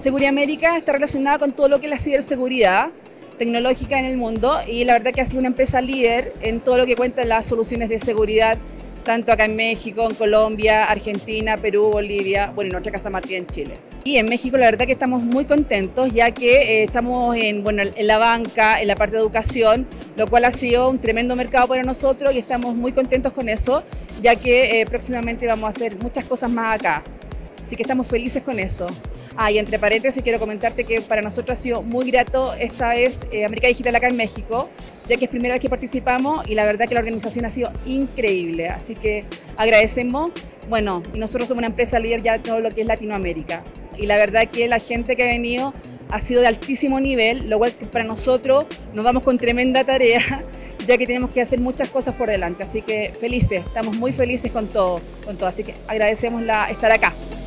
Seguridad América está relacionada con todo lo que es la ciberseguridad tecnológica en el mundo y la verdad que ha sido una empresa líder en todo lo que cuenta las soluciones de seguridad, tanto acá en México, en Colombia, Argentina, Perú, Bolivia, bueno, y nuestra casa matriz en Chile. Y en México la verdad que estamos muy contentos ya que estamos en la banca, en la parte de educación, lo cual ha sido un tremendo mercado para nosotros y estamos muy contentos con eso, ya que próximamente vamos a hacer muchas cosas más acá. Así que estamos felices con eso. Y entre paréntesis quiero comentarte que para nosotros ha sido muy grato esta vez América Digital acá en México, ya que es primera vez que participamos y la verdad que la organización ha sido increíble. Así que agradecemos. Bueno, y nosotros somos una empresa líder ya en todo lo que es Latinoamérica. Y la verdad que la gente que ha venido ha sido de altísimo nivel, lo cual que para nosotros nos vamos con tremenda tarea, ya que tenemos que hacer muchas cosas por delante. Así que felices, estamos muy felices con todo. Así que agradecemos estar acá.